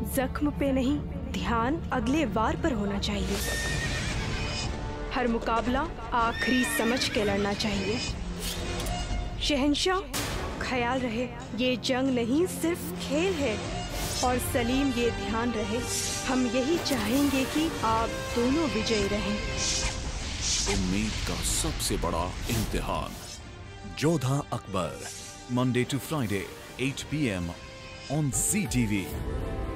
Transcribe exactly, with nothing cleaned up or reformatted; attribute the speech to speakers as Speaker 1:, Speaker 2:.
Speaker 1: जख्म पे नहीं, ध्यान अगले वार पर होना चाहिए। हर मुकाबला आखिरी समझ के लड़ना चाहिए। शहंशाह, ख्याल रहे ये जंग नहीं सिर्फ खेल है। और सलीम, ये ध्यान रहे, हम यही चाहेंगे कि आप दोनों विजयी रहें।
Speaker 2: उम्मीद का सबसे बड़ा इम्तिहान, Jodha Akbar, Monday to Friday eight P M on Zee T we.